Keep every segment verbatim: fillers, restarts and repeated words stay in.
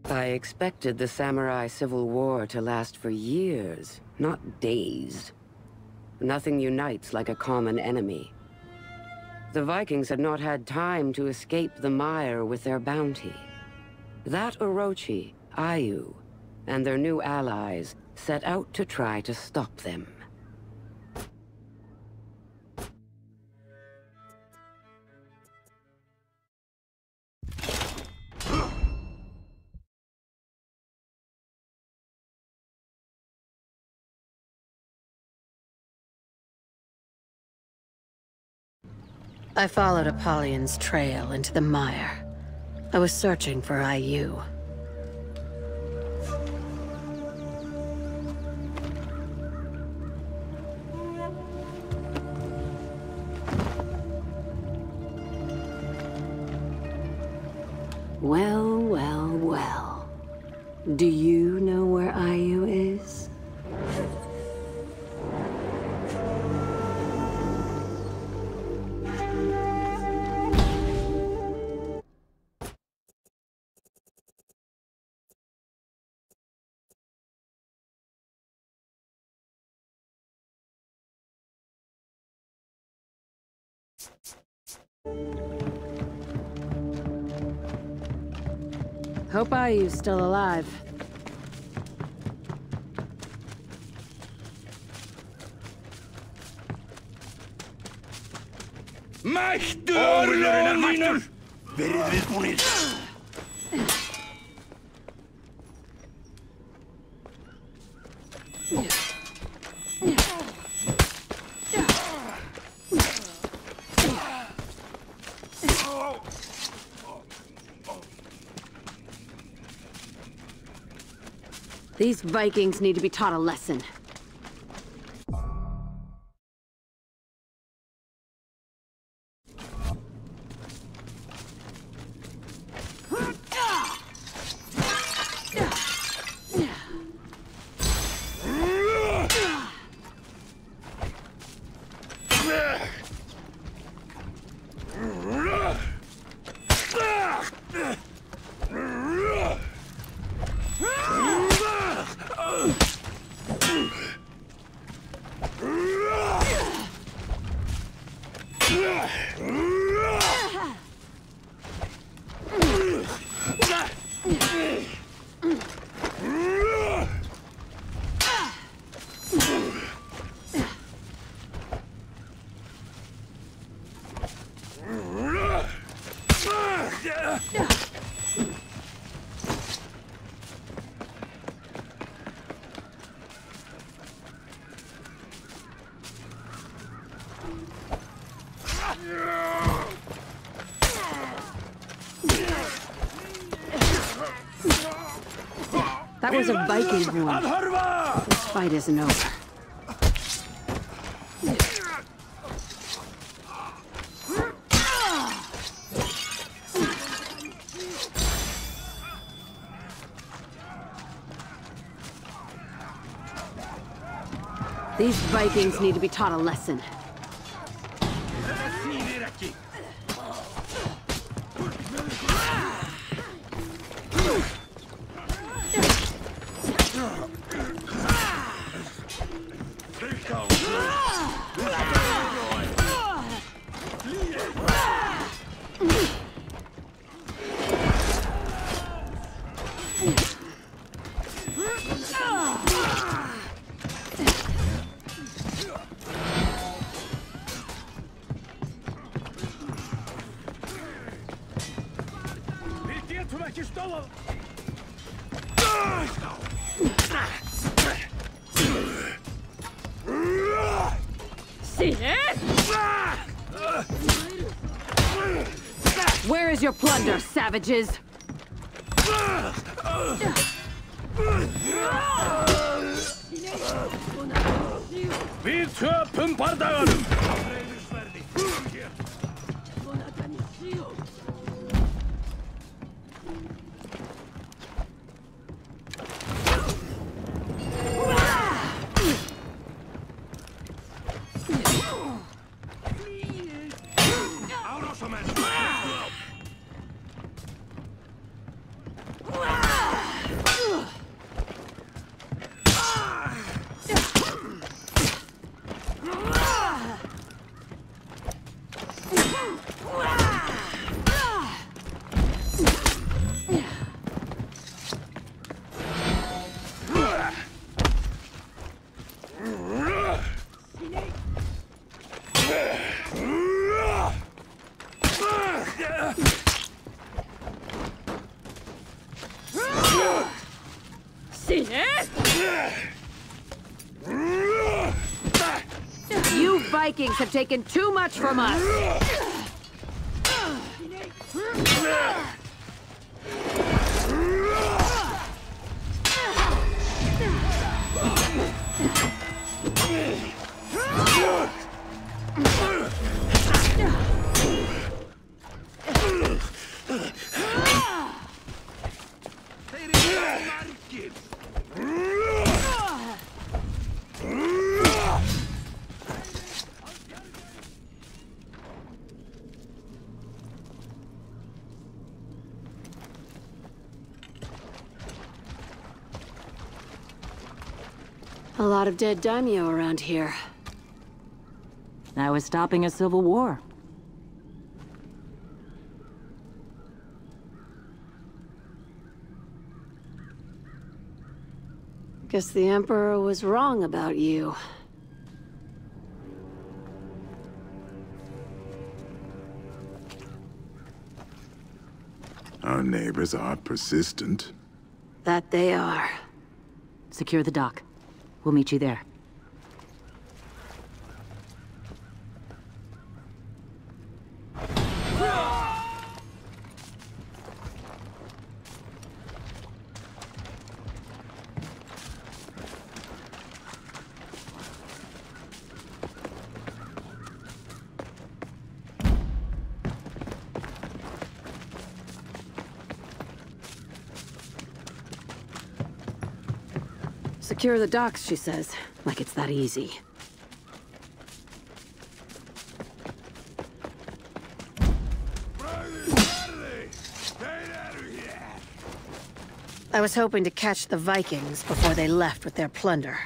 I expected the samurai civil war to last for years, not days. Nothing unites like a common enemy. The Vikings had not had time to escape the mire with their bounty. That Orochi, Ayu, and their new allies set out to try to stop them. I followed Apollyon's trail into the mire. I was searching for Ayu. Well, well, well. Do you know where Ayu is? Hope Ayu's still alive. Mættur! Verið viðbúnir! These Vikings need to be taught a lesson. That was a Viking horn. This fight isn't over. These Vikings need to be taught a lesson. Where is your plunder, savages? Við töpum bardaganum! You Vikings have taken too much from us! A lot of dead daimyo around here. That was stopping a civil war. Guess the Emperor was wrong about you. Our neighbors are persistent. That they are. Secure the dock. We'll meet you there. Secure the docks, she says. Like it's that easy. I was hoping to catch the Vikings before they left with their plunder.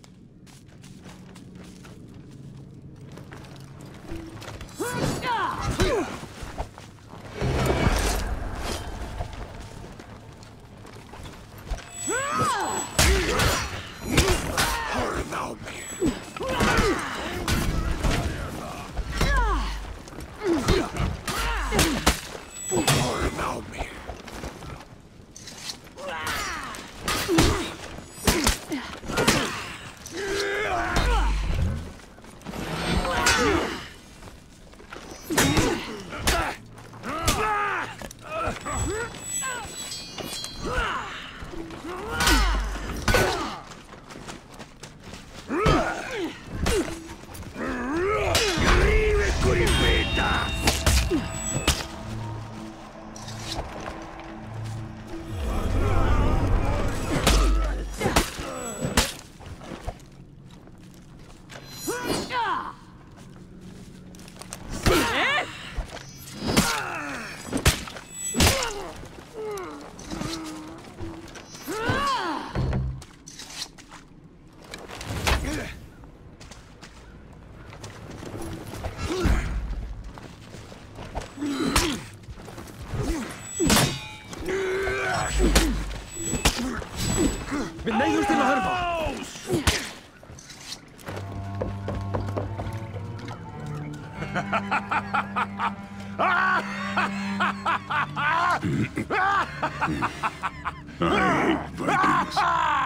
I hate Vikings.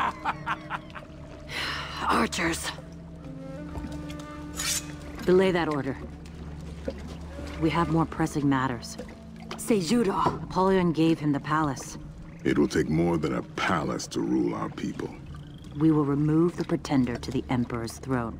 Archers. Delay that order. We have more pressing matters. Seijuro. Apollyon gave him the palace. It will take more than a palace to rule our people. We will remove the pretender to the Emperor's throne.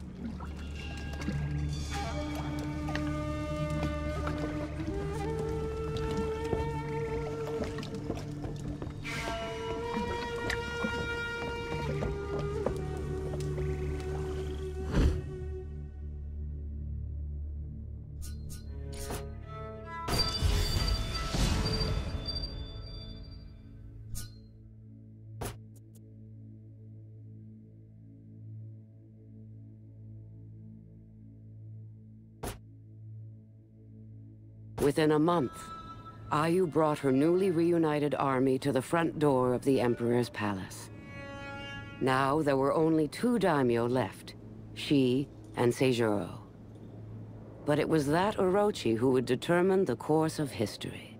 Within a month, Ayu brought her newly reunited army to the front door of the Emperor's palace. Now there were only two daimyo left, she and Seijuro. But it was that Orochi who would determine the course of history.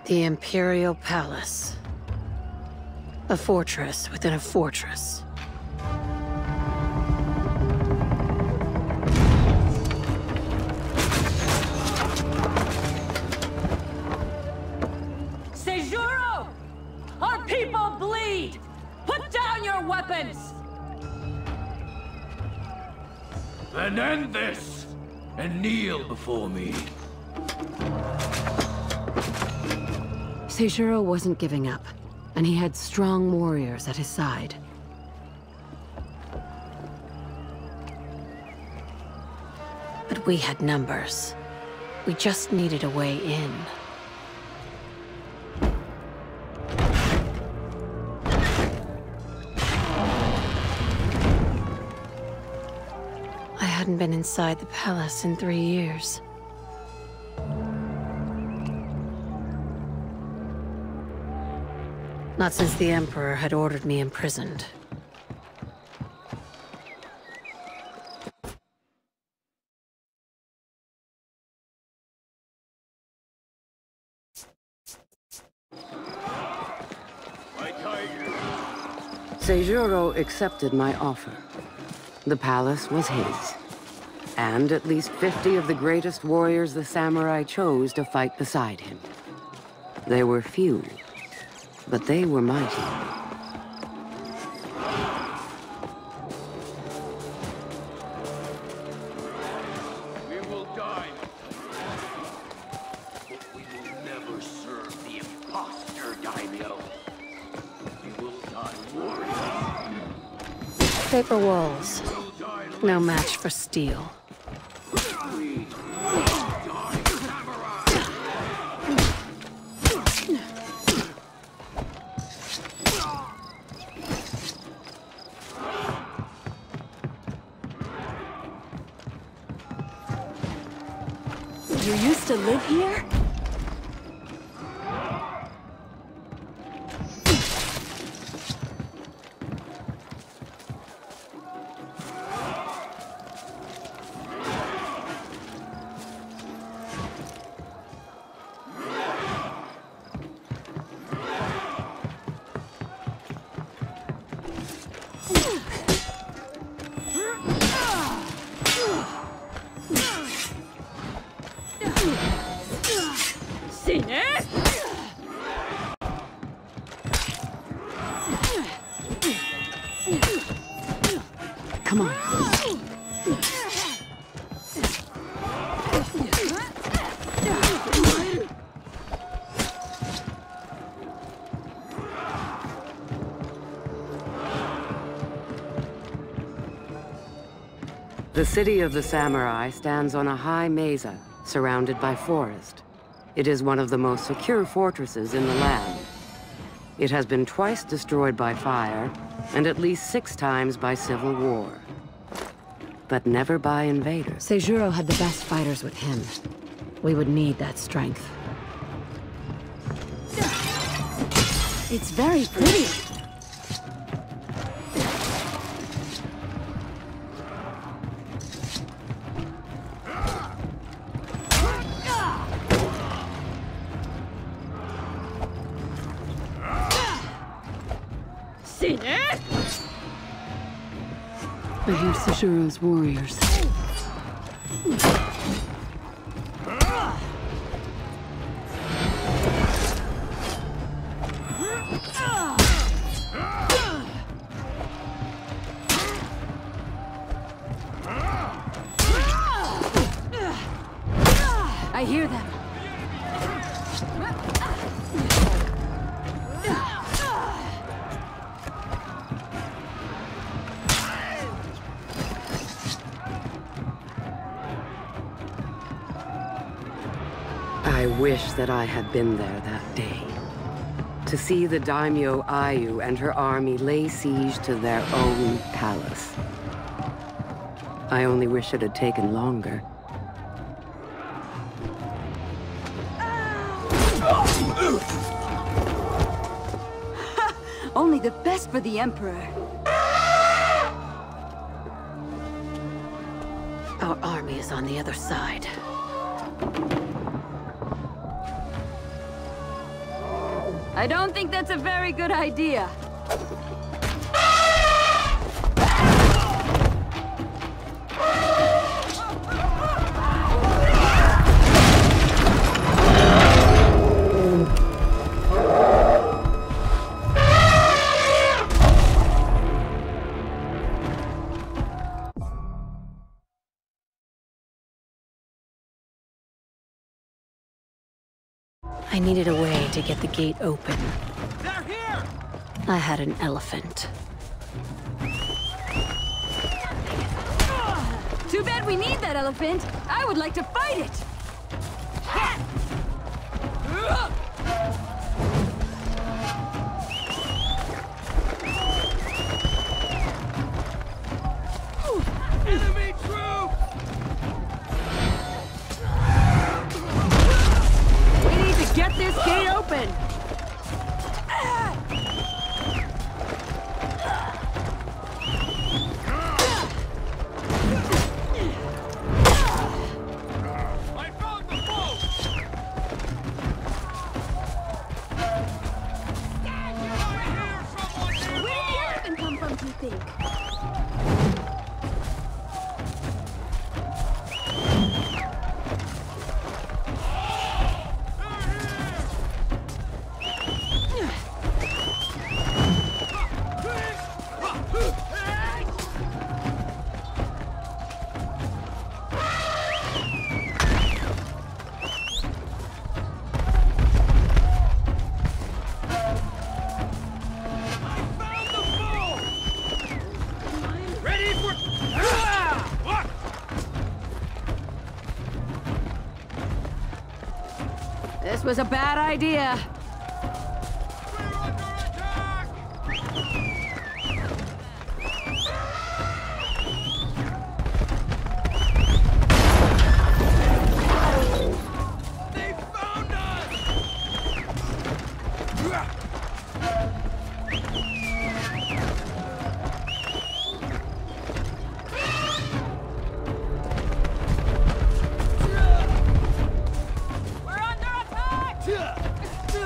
The Imperial Palace. A fortress within a fortress. Sejuro! Our people bleed! Put down your weapons! Then end this, and kneel before me. Sejuro wasn't giving up, and he had strong warriors at his side. But we had numbers. We just needed a way in. I hadn't been inside the palace in three years. Not since the Emperor had ordered me imprisoned. Sejuro accepted my offer. The palace was his. And at least fifty of the greatest warriors the samurai chose to fight beside him. They were few, but they were mighty. We will die, but we will never serve the imposter, daimyo. We will die warriors. Paper walls. No match for steel. We will die samurai. You used to live here? Come on. The city of the samurai stands on a high mesa, surrounded by forest. It is one of the most secure fortresses in the land. It has been twice destroyed by fire, and at least six times by civil war. But never by invaders. Sejuro had the best fighters with him. We would need that strength. It's very pretty. I hear Sejuro's warriors. I hear them. I wish that I had been there that day. To see the daimyo Ayu and her army lay siege to their own palace. I only wish it had taken longer. Only the best for the Emperor. Our army is on the other side. I don't think that's a very good idea. I needed a way to get the gate open. They're here! I had an elephant. Too bad we need that elephant. I would like to fight it. Enemy troops! We need to get this gate open. I found the boat! Get over here, someone nearby! Where did the elephant come from, do you think? This was a bad idea. They found us! We're under attack!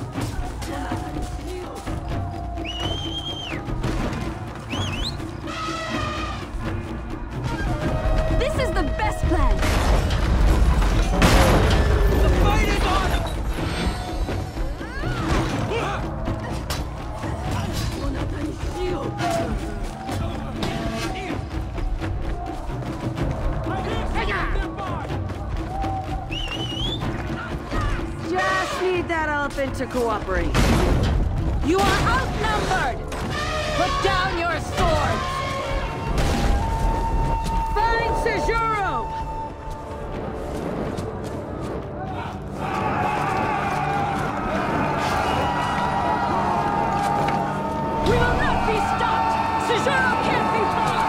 This is the best plan. The fight is on! Just need that elephant to cooperate. You are outnumbered! Put down your swords! Find Sejuro! We will not be stopped! Sejuro can't be fought!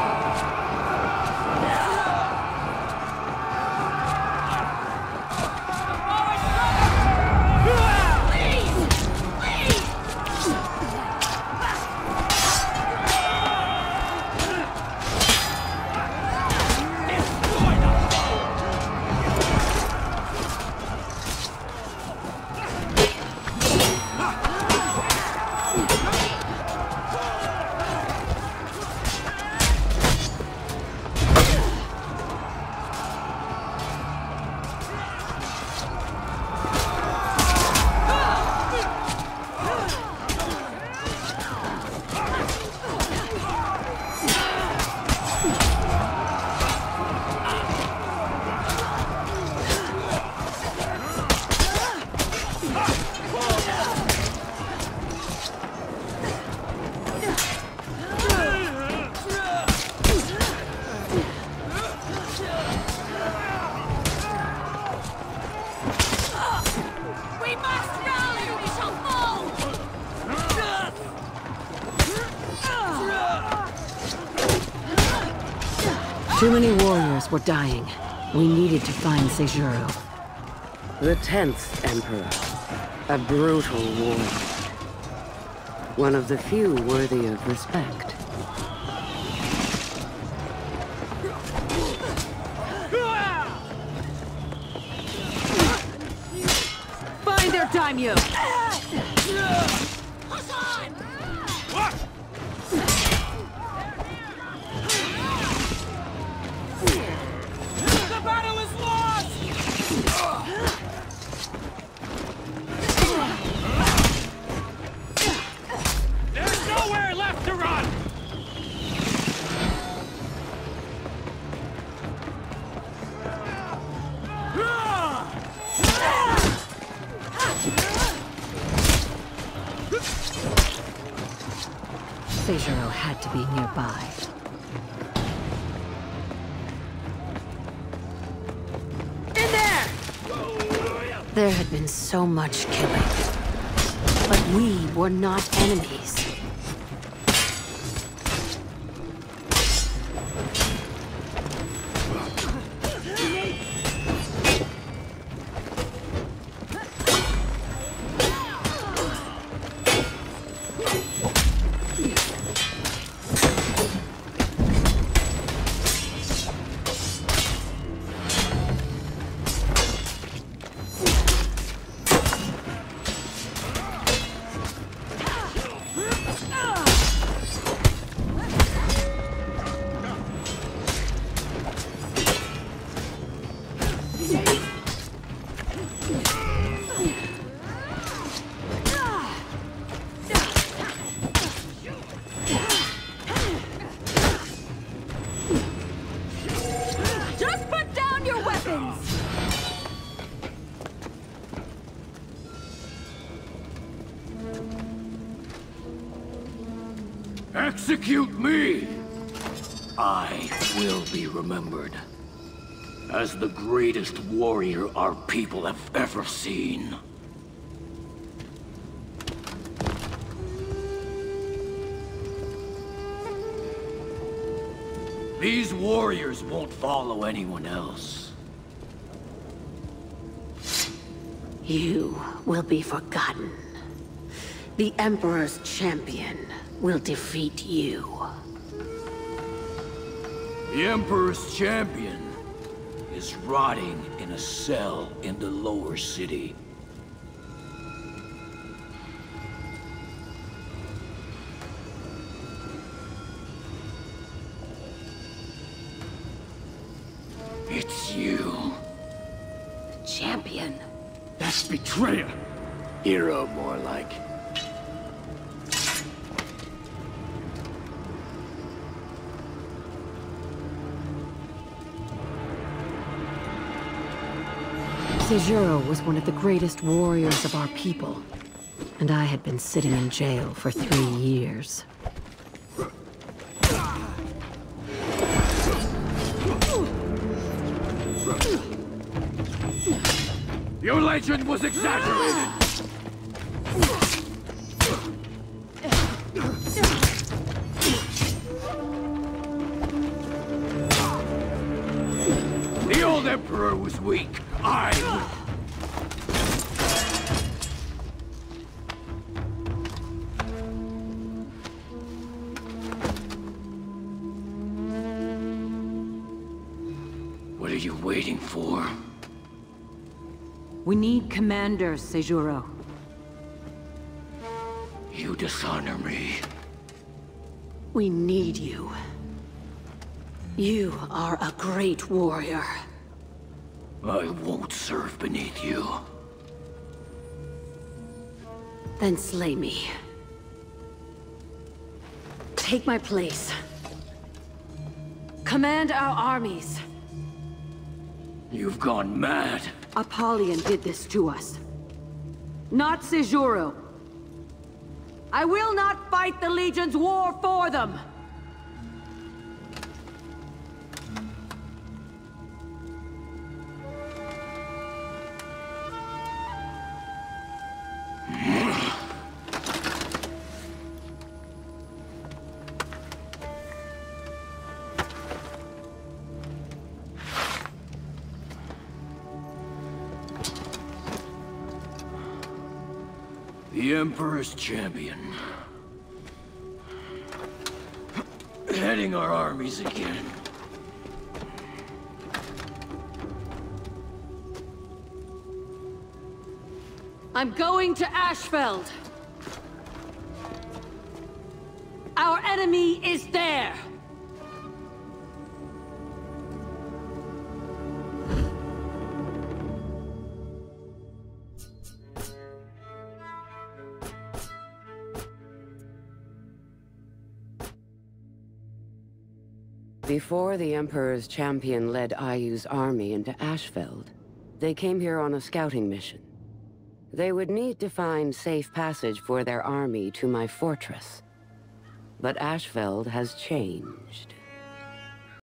We must rally! We shall fall! Too many warriors were dying. We needed to find Sejuro. The tenth Emperor. A brutal war. One of the few worthy of respect. Find their daimyo! The battle is lost! There's nowhere left to run! Seijuro had to be nearby. In there! There had been so much killing. But we were not enemies. Just put down your weapons! Execute me! I will be remembered as the greatest warrior our people have ever seen. These warriors won't follow anyone else. You will be forgotten. The Emperor's champion will defeat you. The Emperor's champion is rotting in a cell in the lower city. It's you. Champion? That's betrayer. Hero, more like. Seijuro was one of the greatest warriors of our people, and I had been sitting in jail for three years. Your legend was exaggerated! The old Emperor was weak. I... What are you waiting for? We need commanders, Seijuro. You dishonor me. We need you. You are a great warrior. I won't serve beneath you. Then slay me. Take my place. Command our armies. You've gone mad. Apollyon did this to us. Not Seijuro. I will not fight the Legion's war for them! The Emperor's champion. Heading our armies again. I'm going to Ashfeld. enemy is there! Before the Emperor's champion led Ayu's army into Ashfeld, they came here on a scouting mission. They would need to find safe passage for their army to my fortress. But Ashfeld has changed.